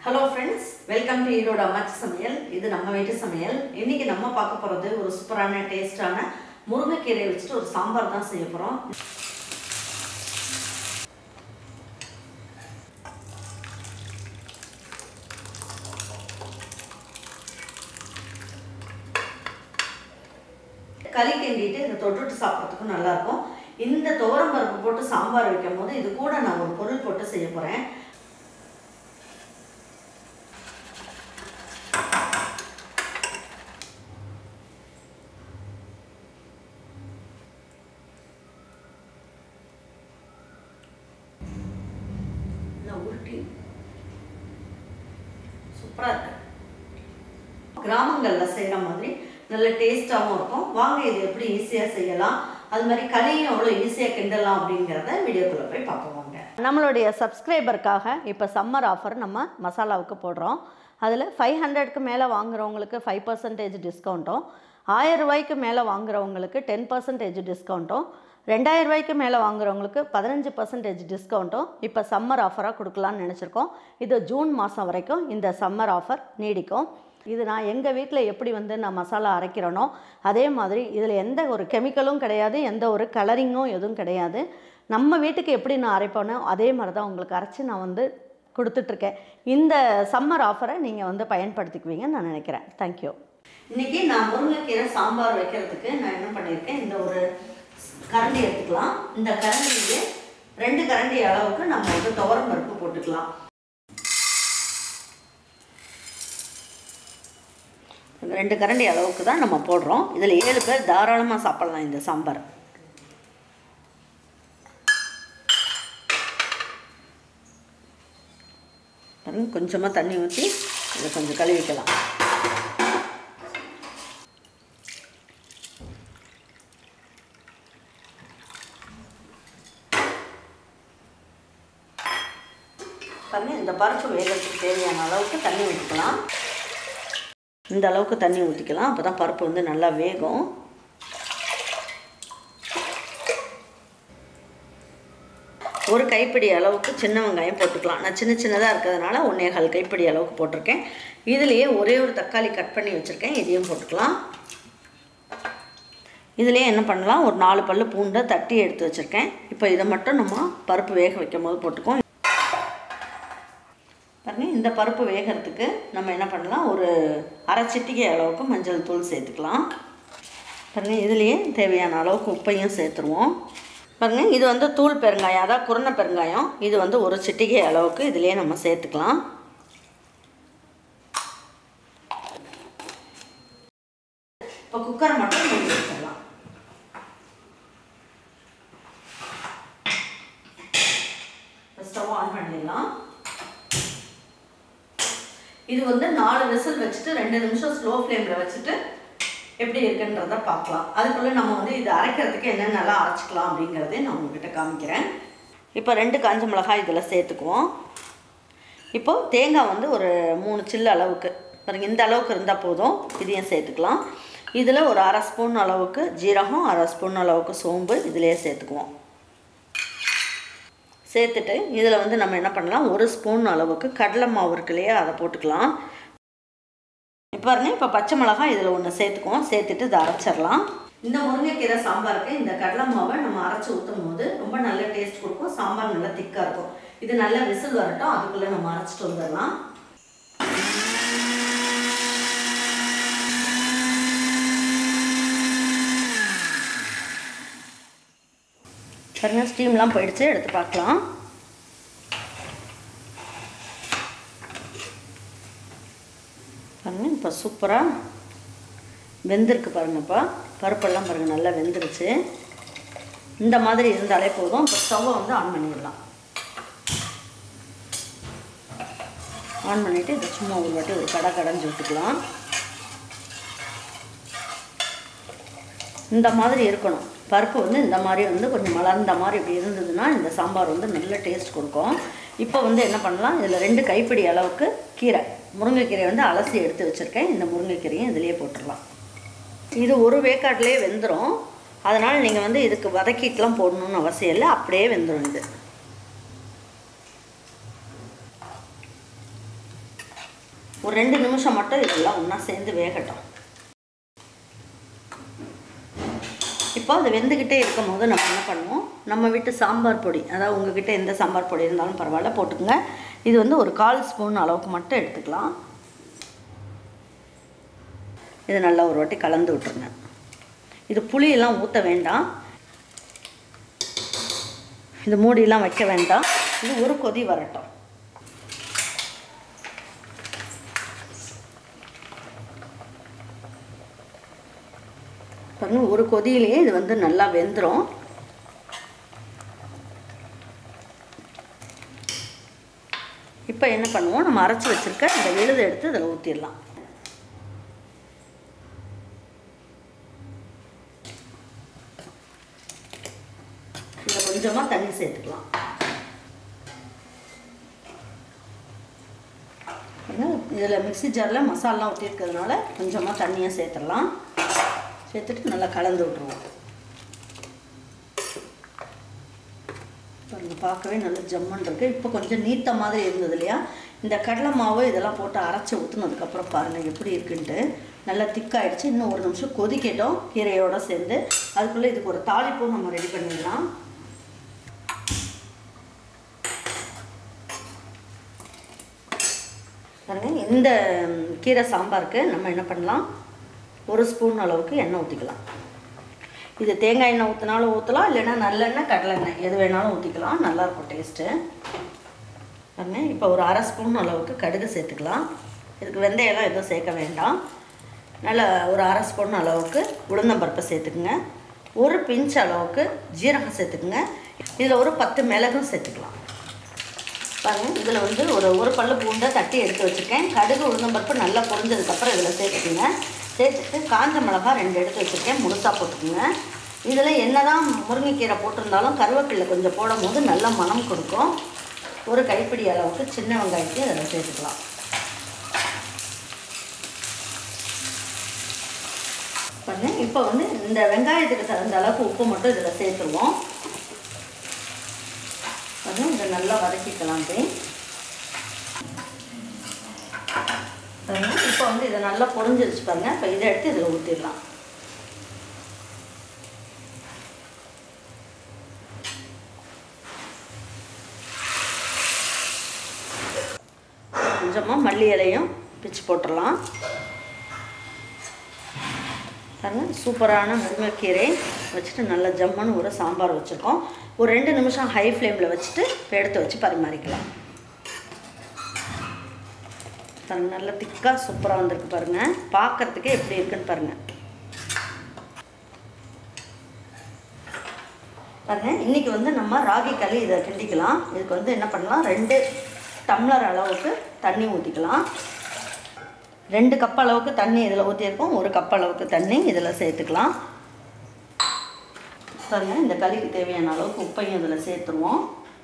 Hello friends, welcome to Eroda Ammachi Samayal. This is நம்ம வீட்டு சமையல். இன்னைக்கு நம்ம பார்க்க போறது ஒரு சூப்பரான டேஸ்டான முருங்கைக்கீரை வச்சிட்டு ஒரு சாம்பார் தான் செய்ய போறோம். கறி கிண்டிட்டு இத தொட்டுட்டு சாப்பிடுறதுக்கு நல்லா இருக்கும். இந்த துவரம் பருப்பு போட்டு சாம்பார் வைக்கும்போது இது கூட நான் ஒரு பொருள் போட்டு செய்ய போறேன். சூப்பரா இருக்கு. கிராமங்கள்ல செய்யற மாதிரி நல்ல டேஸ்டாவும் இருக்கும். வாங்க இது எப்படி ஈஸியா செய்யலாம், அது மாதிரி கறியும் எவ்வளவு ஈஸியா கிண்டலாம் அப்படிங்கறத வீடியோக்குள்ள போய் பார்ப்போம். நம்மளுடைய சப்ஸ்கிரைபருக்காக இப்போ சம்மர் ஆஃபர் நம்ம மசாலாவுக்கு போடுறோம். அதில் 500க்கு மேலே வாங்குறவங்களுக்கு 5% டிஸ்கவுண்ட்டும், 1000 ரூபாய்க்கு மேலே வாங்குறவங்களுக்கு 10% டிஸ்கவுண்ட்டும், 2000 ரூபாய்க்கு மேலே வாங்குறவங்களுக்கு 15% டிஸ்கவுண்ட்டும் இப்போ சம்மர் ஆஃபராக கொடுக்கலான்னு நினச்சிருக்கோம். இது ஜூன் மாதம் வரைக்கும் இந்த சம்மர் ஆஃபர் நீடிக்கும். இது நான் எங்கள் வீட்டில் எப்படி நான் மசாலா அரைக்கிறேனோ அதே மாதிரி இதில் எந்த ஒரு கெமிக்கலும் கிடையாது, எந்த ஒரு கலரிங்கும் எதுவும் கிடையாது. நம்ம வீட்டுக்கு எப்படி நான் அரைப்பேனோ அதே மாதிரி தான் உங்களுக்கு அரைச்சி நான் கொடுத்துட்ருக்கேன். இந்த சம்மர் ஆஃபரை நீங்கள் பயன்படுத்திக்குவீங்கன்னு நான் நினைக்கிறேன். தேங்க்யூ. இன்றைக்கி நான் முருங்கைக்கீரை சாம்பார் வைக்கிறதுக்கு நான் என்ன பண்ணியிருக்கேன், இந்த ஒரு கரண்டி எடுத்துக்கலாம். இந்த கரண்டிலேயே 2 கரண்டி அளவுக்கு நம்ம துவரம் பருப்பு போட்டுக்கலாம். 2 கரண்டி அளவுக்கு தான் நம்ம போடுறோம். இதில் 7 பேர் தாராளமாக சாப்பிடலாம் இந்த சாம்பார். கொஞ்சமாக தண்ணி ஊற்றி இதை கொஞ்சம் கழுவிக்கலாம். பாருங்கள், இந்த பருப்பு வேகிறதுக்கு தேவையான அளவுக்கு தண்ணி ஊற்றிக்கலாம். இந்த அளவுக்கு தண்ணி ஊற்றிக்கலாம், அப்போ தான் பருப்பு நல்லா வேகும். ஒரு கைப்பிடி அளவுக்கு சின்ன வெங்காயம் போட்டுக்கலாம். நான் சின்னதாக இருக்கிறதுனால 1/4 கைப்பிடி அளவுக்கு போட்டிருக்கேன். இதுலேயே ஒரே ஒரு தக்காளி கட் பண்ணி வச்சுருக்கேன், இதையும் போட்டுக்கலாம். இதுலேயே என்ன பண்ணலாம், ஒரு 4 பல்லு பூண்டை தட்டி எடுத்து வச்சுருக்கேன். இப்போ இதை மட்டும் நம்ம பருப்பு வேக வைக்கும் போது போட்டுக்கோம். பாருங்கள், இந்த பருப்பு வேகிறதுக்கு நம்ம என்ன பண்ணலாம், ஒரு அரை சிட்டிகை அளவுக்கு மஞ்சள் தூள் சேர்த்துக்கலாம். பாருங்கள், இதுலேயே தேவையான அளவுக்கு உப்பையும் சேர்த்துருவோம். பாருங்கள், இது தூள் பெருங்காயம், அதாவது குருணை பெருங்காயம். இது ஒரு சிட்டிகை அளவுக்கு இதுலேயே நம்ம சேர்த்துக்கலாம். இப்போ குக்கரை மட்டும் மூடி வச்சிடலாம். ஸ்டவ் ஆன் பண்ணிடலாம். இது 4 விசில் வச்சுட்டு 2 நிமிஷம் ஸ்லோ ஃப்ளேமில் வச்சுட்டு எப்படி இருக்குன்றத பார்க்கலாம். அதுக்குள்ளே நம்ம இது அரைக்கிறதுக்கு என்னென்னலாம் அரைச்சிக்கலாம் அப்படிங்கிறதே நான் உங்ககிட்ட காமிக்கிறேன். இப்போ 2 காஞ்ச மிளகாய் இதில் சேர்த்துக்குவோம். இப்போது தேங்காய் ஒரு 3 சில்லு அளவுக்கு, பாருங்கள் இந்த அளவுக்கு இருந்தால் போதும், இதையும் சேர்த்துக்கலாம். இதில் ஒரு அரை ஸ்பூன் அளவுக்கு ஜீரகம், அரை ஸ்பூன் அளவுக்கு சோம்பு இதிலே சேர்த்துக்குவோம். சேர்த்துட்டு இதில் நம்ம என்ன பண்ணலாம், 1 ஸ்பூன் அளவுக்கு கடலை மாவு இருக்கு இல்லையா, அதை போட்டுக்கலாம். இப்போ பச்சை மிளகாய் இதில் 1 சேர்த்துக்குவோம். சேர்த்துட்டு இதை அரைச்சிடலாம். இந்த முருங்கைக்கீரை சாம்பாருக்கு இந்த கடலை மாவை நம்ம அரைச்சி ஊற்றும் போது ரொம்ப நல்ல டேஸ்ட் கொடுக்கும். சாம்பார் நல்லா திக்காக இருக்கும். இது நல்ல விசில் வரட்டும், அதுக்குள்ளே நம்ம அரைச்சிட்டு வந்துடலாம். பாருங்கள், ஸ்டீம்லாம் போயிடுச்சு, எடுத்து பார்க்கலாம். பாருங்கள், இப்போ சூப்பராக வெந்திருக்கு. பாருங்கப்பா, பருப்பெல்லாம் பாருங்கள் நல்லா வெந்துருச்சு. இந்த மாதிரி இருந்தாலே போதும். இப்போ ஸ்டவ்வை ஆன் பண்ணிவிடலாம். ஆன் பண்ணிவிட்டு இதை சும்மா ஒரு வாட்டி ஒரு கடைஞ்சு விட்டுக்கலாம். இந்த மாதிரி இருக்கணும் பருப்பு. இந்த மாதிரி கொஞ்சம் மலர்ந்த மாதிரி இப்படி இருந்ததுன்னா இந்த சாம்பார் நல்ல டேஸ்ட் கொடுக்கும். இப்போ என்ன பண்ணலாம், இதில் 2 கைப்பிடி அளவுக்கு கீரை, முருங்கைக்கீரை அலசி எடுத்து வச்சுருக்கேன். இந்த முருங்கைக்கீரையும் இதிலேயே போட்டுடலாம். இது ஒரு வேக்காட்டிலே வெந்துடும். அதனால் நீங்கள் இதுக்கு வதக்கிட்டுலாம் போடணுன்னு அவசியம் இல்லை, அப்படியே வெந்துடும். இது ஒரு 2 நிமிஷம் மட்டும் இதெல்லாம் ஒன்றா சேர்ந்து வேகட்டும். இப்போ அது வெந்துக்கிட்டே இருக்கும் போது நம்ம என்ன பண்ணுவோம், நம்ம வீட்டு சாம்பார் பொடி, அதாவது உங்ககிட்ட எந்த சாம்பார் பொடி இருந்தாலும் பரவாயில்ல போட்டுக்கோங்க. இது வந்து ஒரு 1/4 ஸ்பூன் அளவுக்கு மட்டும் எடுத்துக்கலாம். இது நல்லா ஒரு வாட்டி கலந்து விட்டுருங்க. இது புளியெல்லாம் ஊற்ற வேண்டாம், இது மூடியெல்லாம் வைக்க வேண்டாம். இது ஒரு கொதி வரட்டும். பாருங்க, ஒரு கொதியிலேயே இது வந்து நல்லா வெந்துடும். இப்போ என்ன பண்ணுவோம், நம்ம அரைச்சி வச்சுருக்க இந்த விழுதை எடுத்து இதில் ஊற்றிடலாம். இதில் கொஞ்சமாக தண்ணி சேர்த்துக்கலாம். இதில் மிக்ஸி ஜாரில் மசாலா ஊற்றிருக்கிறதுனால கொஞ்சமாக தண்ணியை சேர்த்துடலாம். சேர்த்துட்டு நல்லா கலந்து விட்ருவோம். பாருங்கள், பார்க்கவே நல்லா ஜம்முன்னு இருக்குது. இப்போ கொஞ்சம் நீத்த மாதிரி இருந்தது இல்லையா, இந்த கடலை மாவு இதெல்லாம் போட்டு அரைச்சி ஊற்றுனதுக்கப்புறம் பாருங்கள் எப்படி இருக்குன்ட்டு நல்லா திக்காயிடுச்சு. இன்னும் ஒரு நிமிஷம் கொதிக்கட்டும் கீரையோடு சேர்ந்து. அதுக்குள்ளே இதுக்கு ஒரு தாளிப்பும் நம்ம ரெடி பண்ணிடலாம். பாருங்கள், இந்த கீரை சாம்பாருக்கு நம்ம என்ன பண்ணலாம், 1 ஸ்பூன் அளவுக்கு எண்ணெய் ஊற்றிக்கலாம். இது தேங்காய் எண்ணெய் ஊற்றினாலும் ஊற்றலாம், இல்லைன்னா நல்லெண்ணெய் கடலெண்ணெய் எது வேணாலும் ஊற்றிக்கலாம், நல்லாயிருக்கும் டேஸ்ட்டு. பாருங்க, இப்போ ஒரு 1/2 ஸ்பூன் அளவுக்கு கடுகு சேர்த்துக்கலாம். இதுக்கு வெந்தயம்லாம் எதுவும் சேர்க்க வேண்டாம். நல்லா ஒரு 1/2 ஸ்பூன் அளவுக்கு உளுந்தம்பருப்பை சேர்த்துக்குங்க. ஒரு பிஞ்ச் அளவுக்கு ஜீரகம் சேர்த்துக்குங்க. இதில் ஒரு 10 மிளகும் சேர்த்துக்கலாம். பாருங்கள், இதில் வந்து ஒரு பல்லு பூண்டை தட்டி எடுத்து வச்சுருக்கேன். கடுகு உளுந்தம்பருப்பு நல்லா பொரிஞ்சதுக்கப்புறம் இதில் சேர்த்துக்குங்க. சேர்த்துட்டு காஞ்ச மிளகா 2 எடுத்து வச்சுருக்கேன், முழுசாக போட்டுக்குங்க. இதில் என்ன தான் முருங்கைக்கீரை போட்டிருந்தாலும் கருவேப்பிலை கொஞ்சம் போடும் போது நல்ல மனம் கொடுக்கும். ஒரு கைப்பிடி அளவுக்கு சின்ன வெங்காயத்தையும் அதில் சேர்த்துக்கலாம். பாருங்கள், இப்போ வந்து இந்த வெங்காயத்துக்கு தகுந்த அளவுக்கு உப்பு மட்டும் இதில் சேர்த்துருவோம். பாருங்கள், இதை நல்லா வதக்கிக்கலாம். பாருங்கள், இப்போ வந்து இதை நல்லா பொரிஞ்சிருச்சு பாருங்கள். இப்போ இதை எடுத்து இதில் ஊற்றிடலாம். கொஞ்சமாக மல்லி இலையும் பிச்சு போட்டுடலாம். பாருங்கள், சூப்பரான முருங்கைக்கீரை வச்சுட்டு நல்லா ஜம்முன்னு ஒரு சாம்பார் வச்சுருக்கோம். ஒரு 2 நிமிஷம் ஹை ஃப்ளேமில் வச்சுட்டு எடுத்து வச்சு பரிமாறிக்கலாம். பாருங்கள், நல்லா திக்காக சூப்பராக வந்திருக்கு பாருங்கள். பார்க்குறதுக்கே எப்படி இருக்குன்னு பாருங்கள். பாருங்கள், இன்றைக்கி வந்து நம்ம ராகி களி இதை கிண்டிக்கலாம். இதுக்கு வந்து என்ன பண்ணலாம், 2 டம்ளர் அளவுக்கு தண்ணி ஊற்றிக்கலாம். 2 கப் அளவுக்கு தண்ணி இதில் ஊற்றியிருக்கோம். 1 கப் அளவுக்கு தண்ணி இதில் சேர்த்துக்கலாம். பாருங்கள், இந்த களிக்கு தேவையான அளவுக்கு உப்பையும் இதில் சேர்த்துருவோம்.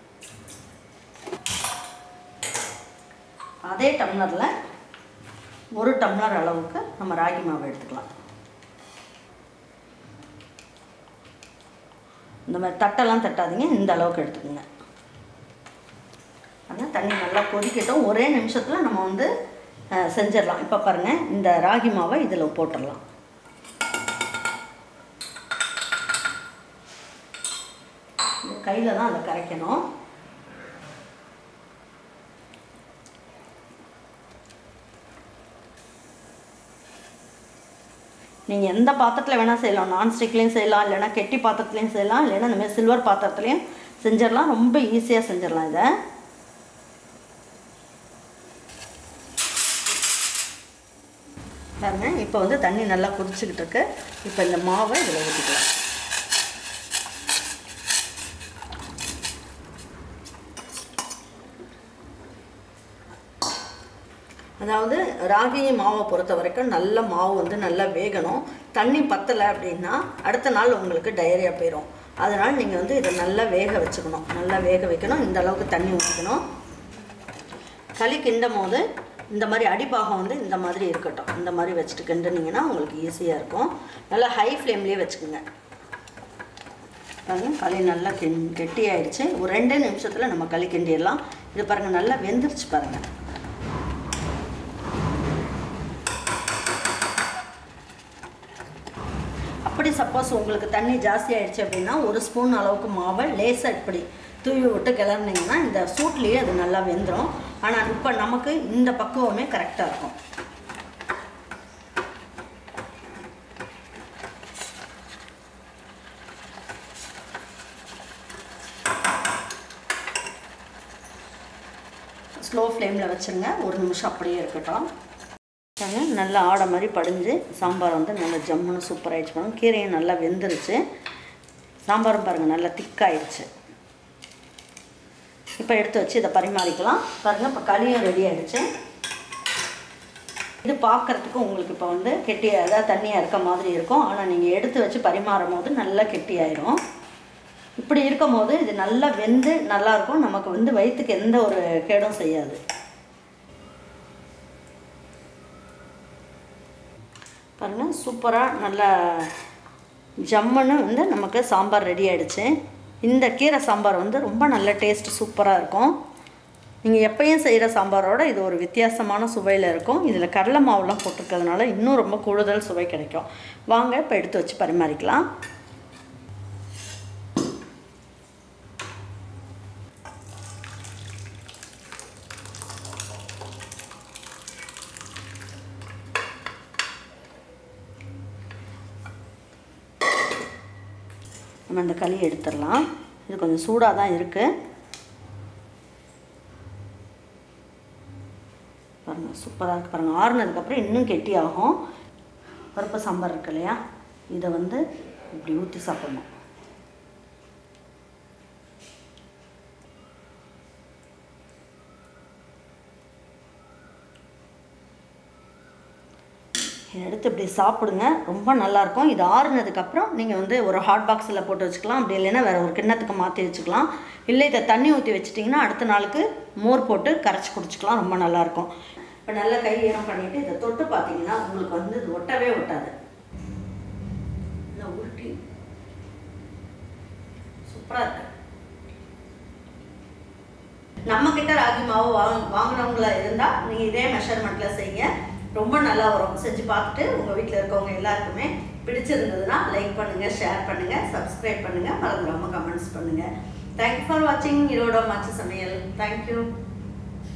அதே டம்ளரில் 1 டம்ளர் அளவுக்கு நம்ம ராகி மாவு எடுத்துக்கலாம். இந்த மாதிரி தட்டெல்லாம் தட்டாதீங்க, இந்த அளவுக்கு எடுத்துக்கோங்க. ஆனால் தண்ணி நல்லா கொதிக்கட்டும். ஒரே நிமிஷத்தில் நம்ம வந்து செஞ்சிடலாம். இப்போ பாருங்கள், இந்த ராகி மாவை இதில் போட்டுடலாம். கையில் தான் அதை கரைக்கணும். நீங்கள் எந்த பாத்திரத்தில் வேணால் செய்யலாம். நான்ஸ்டிக்லேயும் செய்யலாம், இல்லைனா கெட்டி பாத்திரத்துலேயும் செய்யலாம், இல்லைன்னா இந்தமாதிரி சில்வர் பாத்திரத்துலேயும் செஞ்சிடலாம். ரொம்ப ஈஸியாக செஞ்சிடலாம் இதை. பாருங்க, இப்போ வந்து தண்ணி நல்லா கொதிச்சுக்கிட்டு இருக்கு. இப்போ இந்த மாவை இதில் ஊற்றிக்கலாம். அதாவது ராகி மாவை பொறுத்த வரைக்கும் நல்ல மாவு வந்து நல்லா வேகணும். தண்ணி பத்தலை அப்படின்னா அடுத்த நாள் உங்களுக்கு டயரியா போயிடும். அதனால் நீங்கள் வந்து இதை நல்லா வேக வச்சுக்கணும், நல்லா வேக வைக்கணும். இந்த அளவுக்கு தண்ணி ஊற்றிக்கணும். களி கிண்டும் போது இந்த மாதிரி அடிப்பாகம் வந்து இந்த மாதிரி இருக்கட்டும். இந்த மாதிரி வச்சுட்டு கிண்டுனீங்கன்னா உங்களுக்கு ஈஸியாக இருக்கும். நல்லா ஹை ஃப்ளேம்லேயே வச்சுக்கோங்க. பாருங்கள், களி நல்லா கெட்டி ஆயிடுச்சு. ஒரு 2 நிமிஷத்தில் நம்ம களி கிண்டிடலாம். இது பாருங்கள், நல்லா வெந்துருச்சு பாருங்கள். மறுபடியும் சப்போஸ் உங்களுக்கு தண்ணி ஜாஸ்தி ஆயிடுச்சு அப்படின்னா 1 ஸ்பூன் அளவுக்கு மாவை லேசாக இப்படி தூவி விட்டு கிளறினீங்கன்னா இந்த சூட்லேயே அது நல்லா வெந்துடும். ஆனால் இப்போ நமக்கு இந்த பக்குவமே கரெக்டாக இருக்கும். ஸ்லோ ஃப்ளேமில் வச்சுருங்க. 1 நிமிஷம் அப்படியே இருக்கட்டும். நல்லா ஆடை மாதிரி படிஞ்சு சாம்பார் வந்து நல்லா ஜம்முன்னு சூப்பராகிடுச்சு. பாருங்கள், கீரையும் நல்லா வெந்துருச்சு. சாம்பாரும் பாருங்கள் நல்லா திக்காயிடுச்சு. இப்போ எடுத்து வச்சு இதை பரிமாறிக்கலாம். பாருங்கள், இப்போ களியும் ரெடி ஆகிடுச்சு. இது பார்க்குறதுக்கு உங்களுக்கு இப்போ வந்து கெட்டியாக அதாவது தண்ணியாக இருக்க மாதிரி இருக்கும். ஆனால் நீங்கள் எடுத்து வச்சு பரிமாறும் போது நல்லா கெட்டியாயிரும். இப்படி இருக்கும் போது இது நல்லா வெந்து நல்லாயிருக்கும். நமக்கு வந்து வயிற்றுக்கு எந்த ஒரு கேடும் செய்யாது. பாருங்கள், சூப்பராக நல்லா ஜம்முன்னு வந்து நமக்கு சாம்பார் ரெடி ஆகிடுச்சு. இந்த கீரை சாம்பார் வந்து ரொம்ப நல்ல டேஸ்ட் சூப்பராக இருக்கும். நீங்கள் எப்பயும் செய்கிற சாம்பாரோட இது ஒரு வித்தியாசமான சுவையில் இருக்கும். இதில் கடலை மாவுலாம் போட்டிருக்கிறதுனால இன்னும் ரொம்ப கூடுதல் சுவை கிடைக்கும். வாங்க இப்போ எடுத்து வச்சு பரிமாறிக்கலாம். நம்ம அந்த களி எடுத்துடலாம். இது கொஞ்சம் சூடாக தான் இருக்குது. பாருங்கள், சூப்பராக இருக்குது. பாருங்கள், ஆறுனதுக்கப்புறம் இன்னும் கெட்டியாகும். பருப்பு சாம்பார் இருக்கு இல்லையா, இதை வந்து இப்படி ஊற்றி சாப்பிடணும். எடுத்து இப்படி சாப்பிடுங்க, ரொம்ப நல்லாயிருக்கும். இது ஆறுனதுக்கப்புறம் நீங்கள் வந்து ஒரு ஹாட் பாக்ஸில் போட்டு வச்சுக்கலாம். அப்படி இல்லைன்னா வேறு ஒரு கிண்ணத்துக்கு மாற்றி வச்சுக்கலாம். இல்லை இதை தண்ணி ஊற்றி வச்சிட்டிங்கன்னா அடுத்த நாளுக்கு மோர் போட்டு கரைச்சி குடிச்சிக்கலாம். ரொம்ப நல்லாயிருக்கும். இப்போ நல்லா கை ஈரம் பண்ணிவிட்டு இதை தொட்டு பார்த்தீங்கன்னா உங்களுக்கு வந்து இது ஒட்டவே ஒட்டாது. இல்லை உருட்டி சூப்பராக இருக்கு. நம்மக்கிட்ட ராகி மாவு வாங்கினவங்களா இருந்தால் நீங்கள் இதே மெஷர்மெண்ட்டில் செய்யுங்க. ரொம்ப நல்லா வரும். செஞ்சு பார்த்துட்டு உங்கள் வீட்டில் இருக்கவங்க எல்லாருக்குமே பிடிச்சிருந்ததுன்னா லைக் பண்ணுங்கள், ஷேர் பண்ணுங்கள், சப்ஸ்கிரைப் பண்ணுங்கள், மறந்துடாமல் கமெண்ட்ஸ் பண்ணுங்கள். தேங்க்யூ ஃபார் வாட்சிங் ஈரோட மாச்சு சமையல். தேங்க்யூ.